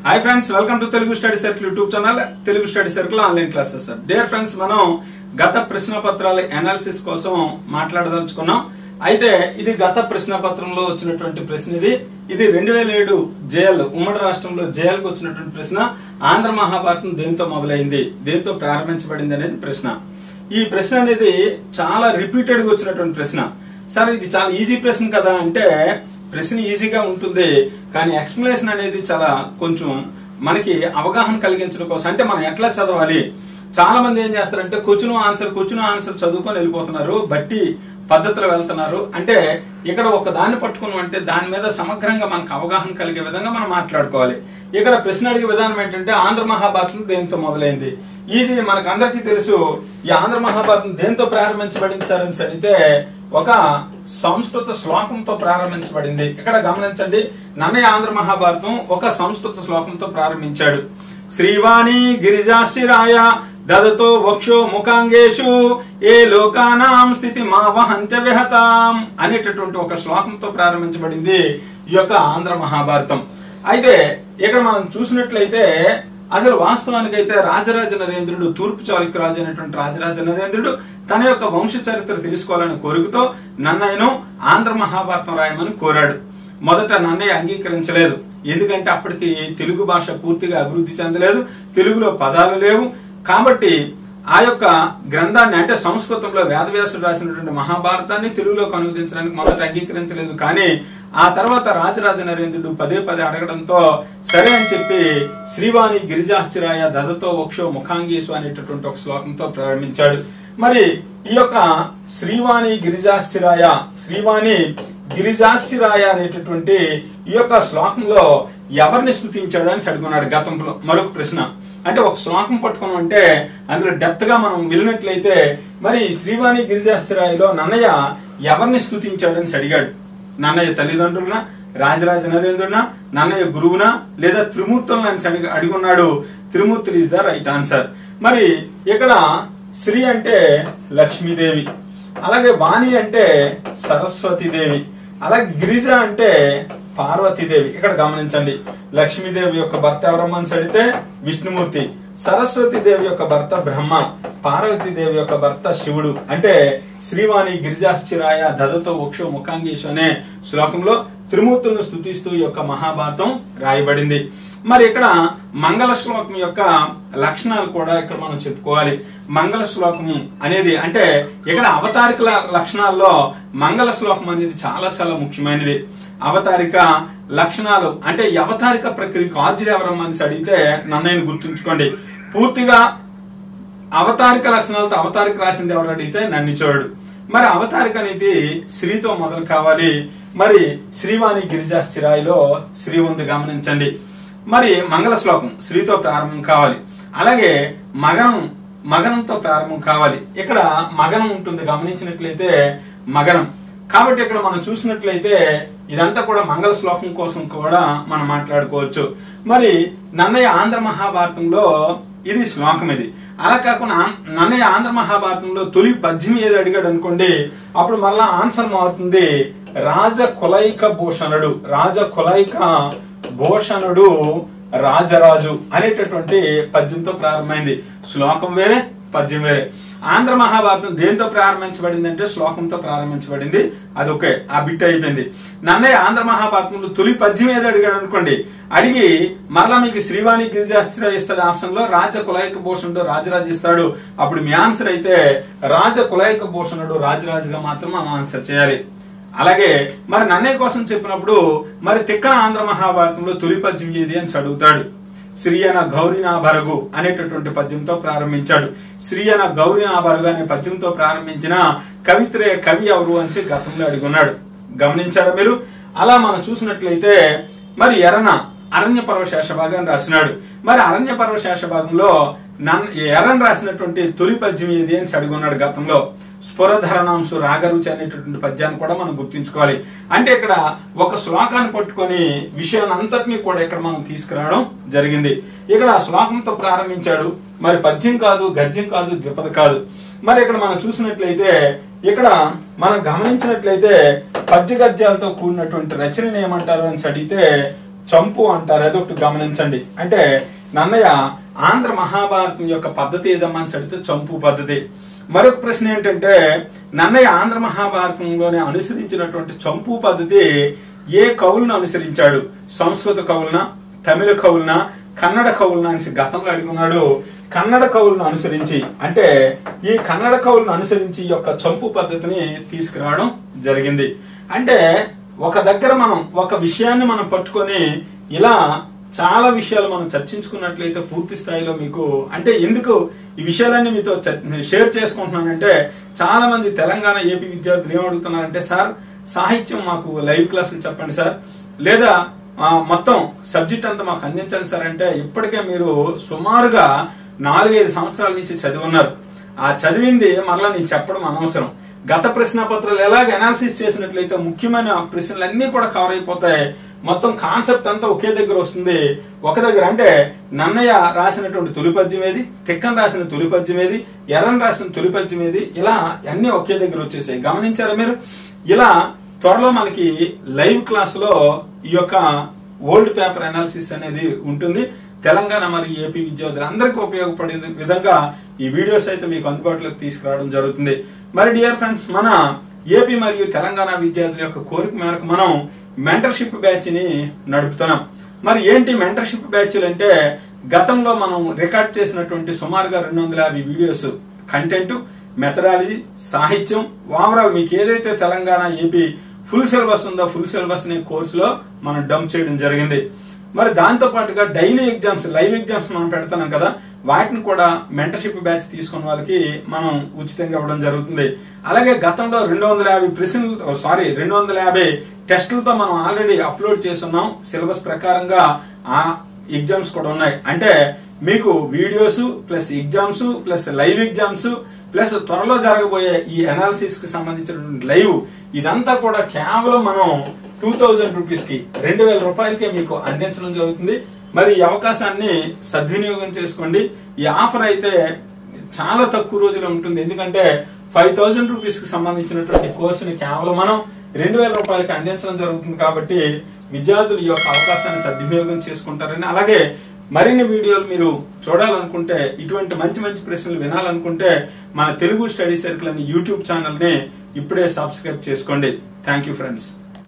Hi friends welcome to Telugu study circle YouTube channel Telugu study circle online classes dear friends మనం గత ప్రశ్న పత్రాల analysis కోసం మాట్లాడదలుచుకున్నాం అయితే ఇది గత ప్రశ్న పత్రంలో వచ్చినటువంటి ప్రశ్న ఇది 2007 జేఎల్ ఉమ్మడి రాష్ట్రంలో జేఎల్ కు వచ్చినటువంటి ప్రశ్న ఆంధ్ర మహాభారతం దేంతో మొదలైంది దేంతో ప్రారంభించబడింది అనేది ప్రశ్న ఈ ప్రశ్న అనేది చాలా రిపీటెడ్ గా వచ్చినటువంటి ప్రశ్న సర్ ఇది చాలా ఈజీ ప్రశ్న కదా అంటే ప్రశ్న ఈజీగా ఉంటుంది కానీ ఎక్స్ప్లెనేషన్ అనేది చాలా కొంచెం మనకి అవగాహన కలిగించడం కోసం అంటే మనం ఎట్లా చదవాలి చాలా మంది ఏం చేస్తారంటే క్వశ్చన్ ఆన్సర్ చదువుకొని వెళ్ళిపోతున్నారు బట్టి పద్ధతిలో వెళ్తున్నారు అంటే ఇక్కడ ఒక దాన్ని పట్టుకున్నాం అంటే దాని మీద సమగ్రంగా మనకు అవగాహన కలిగే విధంగా మనం మాట్లాడుకోవాలి ఇక్కడ ప్రశ్న అడిగే విధానం ఏంటంటే ఆంధ్ర మహాభారతం దేంతో మొదలైంది ఈజీ మనకు అందరికీ తెలుసు ఈ ఆంధ్ర మహాభారతం దేంతో ప్రారంభించబడింది సార్ అని అడిగితే ఒక సంస్కృత శ్లోకంతో ప్రారంభించబడింది ఇక్కడ గమనించండి నన్నయ్య ఆంధ్ర మహాభారతం ఒక సంస్కృత శ్లోకంతో ప్రారంభించాడు శ్రీవాణి గిరిజాశ్చిరాయ దదతో వక్షో ముఖాంగేషు ఏ లోకానాం స్థితి మా వహంత్య విహతాం అనేటటువంటి ఒక శ్లోకంతో ప్రారంభించబడింది ఈ యొక్క ఆంధ్ర మహాభారతం అయితే ఇక్కడ మనం చూసినట్లయితే అసలు వాస్తవానికైతే రాజరాజ నరేంద్రుడు తూర్పు చాళుక్య రాజు అనేటువంటి రాజరాజ నరేంద్రుడు తన యొక్క వంశ చరిత్ర తెలుసుకోవాలని కోరికతో నన్నయ్యను ఆంధ్ర మహాభారతం రాయమని కోరాడు మొదట నన్నయ్య అంగీకరించలేదు ఎందుకంటే అప్పటికి తెలుగు భాష పూర్తిగా అభివృద్ధి చెందలేదు తెలుగులో పదాలు లేవు కాబట్టి ఆ యొక్క గ్రంథాన్ని అంటే సంస్కృతంలో వేదవ్యాసుడు రాసినటువంటి మహాభారతాన్ని తెలుగులోకి అనువదించడానికి మొదట అంగీకరించలేదు కానీ ఆ తర్వాత రాజరాజ నరేంద్రుడు పదే అడగడంతో సరే అని చెప్పి శ్రీవాణి గిరిజాశ్చిరాయ దదతో వక్షో ముఖాంగీషు అనేటటువంటి ఒక శ్లోకంతో ప్రారంభించాడు మరి ఈ యొక్క శ్రీవాణి గిరిజాశ్చిరాయ అనేటటువంటి ఈ యొక్క శ్లోకంలో ఎవరిని స్తుతించాడు అని అడుగున్నాడు గతంలో మరొక ప్రశ్న అంటే ఒక శ్లోకం పట్టుకున్నాం అంటే అందులో డెప్త్ గా మనం వెళ్ళినట్లయితే మరి శ్రీవాణి గిరిజాశ్చిరాయలో నన్నయ్య ఎవరిని స్తుతించాడని అడిగాడు నన్నయ్య తల్లిదండ్రులనా రాజరాజ నరేంద్రునా నన్నయ్య గురువునా లేదా త్రిమూర్తులను అడిగున్నాడు త్రిమూర్తులు ఇస్ ద రైట్ ఆన్సర్ మరి ఇక్కడ శ్రీ అంటే లక్ష్మీదేవి అలాగే వాణి అంటే సరస్వతీదేవి అలాగే గిరిజ అంటే పార్వతీదేవి ఇక్కడ గమనించండి లక్ష్మీదేవి యొక్క భర్త ఎవరమ్మని అడిగితే విష్ణుమూర్తి సరస్వతీదేవి యొక్క భర్త బ్రహ్మ పార్వతీదేవి యొక్క భర్త శివుడు అంటే శ్రీవాణి గిరిజాశ్చిరాయ దదతో వక్షో ముఖాంగీషు అనే శ్లోకంలో త్రిమూర్తులను స్తుతిస్తూ ఈ యొక్క మహాభారతం రాయబడింది మరి ఇక్కడ మంగళ శ్లోకం యొక్క లక్షణాలు కూడా ఇక్కడ మనం చెప్పుకోవాలి మంగళ శ్లోకము అనేది అంటే ఇక్కడ అవతారిక లక్షణాల్లో మంగళ శ్లోకం అనేది చాలా చాలా ముఖ్యమైనది అవతారిక లక్షణాలు అంటే ఈ అవతారిక ప్రక్రియకు ఆర్జుడు ఎవరమ్మని అడిగితే నన్నయ్యను గుర్తుంచుకోండి పూర్తిగా అవతారిక లక్షణాలతో అవతారిక రాసింది ఎవరు అడిగితే నన్నిచోడు మరి అవతారిక అనేది శ్రీతో మొదలు కావాలి మరి శ్రీవాణి గిరిజాశ్చిరాయలో శ్రీ ఉంది గమనించండి మరి మంగళ శ్లోకం శ్రీతో ప్రారంభం కావాలి అలాగే మగనంతో ప్రారంభం కావాలి ఇక్కడ మగనం ఉంటుంది గమనించినట్లయితే మగనం కాబట్టి ఇక్కడ మనం చూసినట్లయితే ఇదంతా కూడా మంగళ శ్లోకం కోసం కూడా మనం మాట్లాడుకోవచ్చు మరి నన్నయ్య ఆంధ్ర మహాభారతంలో ఇది శ్లోకం ఇది అలా కాకుండా నన్నయ్య ఆంధ్ర మహాభారతంలో తొలి పద్యం ఏది అడిగాడు అనుకోండి అప్పుడు మళ్ళా ఆన్సర్ మారుతుంది రాజకులైక భూషణుడు రాజరాజు అనేటటువంటి పద్యంతో ప్రారంభమైంది శ్లోకం వేరే పద్యం వేరే ఆంధ్ర మహాభారతం దేంతో ప్రారంభించబడింది అంటే శ్లోకంతో ప్రారంభించబడింది అది ఓకే ఆ బిట్ అయిపోయింది నన్నయ్య ఆంధ్ర మహాభారతంలో తొలి పద్యం ఏదో అడిగాడు అనుకోండి అడిగి మరలా మీకు శ్రీవాణి గిరిజాశ్చిరాయ ఇస్తాడు ఆప్షన్ లో రాజకులైక భూషణుడు రాజరాజు ఇస్తాడు అప్పుడు మీ ఆన్సర్ అయితే రాజకులైక భూషణుడు రాజరాజుగా మాత్రం మనం ఆన్సర్ చేయాలి అలాగే మరి నన్నయ్య కోసం చెప్పినప్పుడు మరి తిక్కన ఆంధ్ర మహాభారతంలో తొలి పద్యం ఏది అని అడుగుతాడు శ్రీయన గౌరీనా బరగు అనేటటువంటి పద్యంతో ప్రారంభించాడు శ్రీయన గౌరీనా బరగు అనే పద్యంతో ప్రారంభించిన కవి ఎవరు అని గతంలో అడుగున్నాడు గమనించారా మీరు అలా మనం చూసినట్లయితే మరి అరణ్య పర్వశేష భాగాన్ని రాసినాడు మరి అరణ్య పర్వశేష భాగంలో ఎర్రన్ రాసినటువంటి తొలి పద్యం ఏది అని అడుగున్నాడు గతంలో స్ఫురధరణాంశు రాగరుచి అనేటటువంటి పద్యాన్ని కూడా మనం గుర్తించుకోవాలి అంటే ఇక్కడ ఒక శ్లోకాన్ని పట్టుకొని విషయాన్ని అంతటినీ కూడా ఇక్కడ మనం తీసుకురావడం జరిగింది ఇక్కడ శ్లోకంతో ప్రారంభించాడు మరి పద్యం కాదు గద్యం కాదు ద్విపద కాదు మరి ఇక్కడ మనం చూసినట్లయితే ఇక్కడ మనం గమనించినట్లయితే పద్య గద్యాలతో కూడినటువంటి రచనని ఏమంటారు అని అడిగితే చంపు అంటారు, అదొకటి గమనించండి. అంటే నన్నయ్య ఆంధ్ర మహాభారతం యొక్క పద్ధతి ఏదమ్మా అని అడిగితే చంపు పద్ధతి. మరొక ప్రశ్న ఏంటంటే నన్నయ్య ఆంధ్ర మహాభారతంలోనే అనుసరించినటువంటి చంపు పద్ధతి ఏ కవులను అనుసరించాడు? సంస్కృత కవులనా, తమిళ కవులనా, కన్నడ కవులనా అని గతంలో అడుగున్నాడు. కన్నడ కవులను అనుసరించి, అంటే ఈ కన్నడ కవులను అనుసరించి ఈ యొక్క చంపు పద్ధతిని తీసుకురావడం జరిగింది. అంటే ఒక దగ్గర మనం ఒక విషయాన్ని మనం పట్టుకొని ఇలా చాలా విషయాలు మనం చర్చించుకున్నట్లయితే పూర్తి స్థాయిలో మీకు, అంటే ఎందుకు ఈ విషయాలన్నీ మీతో షేర్ చేసుకుంటున్నానంటే చాలా మంది తెలంగాణ ఏపీ విద్యార్థులు ఏమడుగుతున్నారంటే సార్ సాహిత్యం మాకు లైవ్ క్లాసులు చెప్పండి సార్, లేదా మొత్తం సబ్జెక్ట్ అంతా మాకు అందించండి సార్ అంటే ఇప్పటికే మీరు సుమారుగా 4-5 సంవత్సరాల నుంచి చదివి ఉన్నారు. ఆ చదివింది మరలా నేను చెప్పడం అనవసరం. గత ప్రశ్న పత్రాలు ఎలాగ అనాలిసిస్ చేసినట్లయితే ముఖ్యమైన ప్రశ్నలన్నీ కూడా కవర్ అయిపోతాయి. మొత్తం కాన్సెప్ట్ అంతా ఒకే దగ్గర వస్తుంది. ఒక దగ్గర అంటే నన్నయ్య రాసినటువంటి తొలి పద్యం ఏది, తిక్కన్ రాసిన తొలి పద్యం ఏది, ఎర్రన్ రాసిన తొలి పద్యం ఏది, ఇలా అన్ని ఒకే దగ్గర వచ్చేసాయి. గమనించారా మీరు? ఇలా త్వరలో మనకి లైవ్ క్లాస్ లో ఈ యొక్క ఓల్డ్ పేపర్ అనాలిసిస్ అనేది ఉంటుంది. తెలంగాణ మరియు ఏపీ విద్యార్థులందరికీ ఉపయోగపడే విధంగా ఈ వీడియోస్ అయితే మీకు అందుబాటులోకి తీసుకురావడం జరుగుతుంది. మరి డియర్ ఫ్రెండ్స్, మన ఏపీ మరియు తెలంగాణ విద్యార్థుల యొక్క కోరిక మేరకు మనం మెంటర్షిప్ బ్యాచ్ ని నడుపుతున్నాం. మరి ఏంటి మెంటర్షిప్ బ్యాచ్లు అంటే గతంలో మనం రికార్డ్ చేసినటువంటి సుమారుగా 250 వీడియోస్ కంటెంట్, మెథడాలజీ, సాహిత్యం, ఓవరాల్ మీకు ఏదైతే తెలంగాణ ఏపీ ఫుల్ సిలబస్ ఉందో ఫుల్ సిలబస్ అనే కోర్సులో మనం డంప్ చేయడం జరిగింది. మరి దాంతో పాటుగా డైలీ ఎగ్జామ్స్, లైవ్ ఎగ్జామ్స్ మనం పెడుతున్నాం కదా, వాటిని కూడా మెంటర్షిప్ బ్యాచ్ తీసుకున్న వాళ్ళకి మనం ఉచితంగా ఇవ్వడం జరుగుతుంది. అలాగే గతంలో 250 టెస్టులతో మనం ఆల్రెడీ అప్లోడ్ చేస్తున్నాం. సిలబస్ ప్రకారంగా ఆ ఎగ్జామ్స్ కూడా ఉన్నాయి. అంటే మీకు videos plus exams plus live exams plus త్వరలో జరగబోయే ఈ అనాలిసిస్ కి సంబంధించినటువంటి లైవ్, ఇదంతా కూడా కేవలం మనం 2000 రూపీస్ కి 2000 రూపాయలకే మీకు అందించడం జరుగుతుంది. మరి ఈ అవకాశాన్ని సద్వినియోగం చేసుకోండి. ఈ ఆఫర్ అయితే చాలా తక్కువ రోజులు ఉంటుంది. ఎందుకంటే 5000 రూపీస్ కి సంబంధించినటువంటి కోర్సుని కేవలం మనం 2000 రూపాయలకి అందించడం జరుగుతుంది. కాబట్టి విద్యార్థులు ఈ యొక్క అవకాశాన్ని సద్వినియోగం చేసుకుంటారని, అలాగే మరిన్ని వీడియోలు మీరు చూడాలనుకుంటే, ఇటువంటి మంచి మంచి ప్రశ్నలు వినాలనుకుంటే మన తెలుగు స్టడీ సర్కిల్ అనే యూట్యూబ్ ఛానల్ ని ఇప్పుడే సబ్స్క్రైబ్ చేసుకోండి. Thank you friends.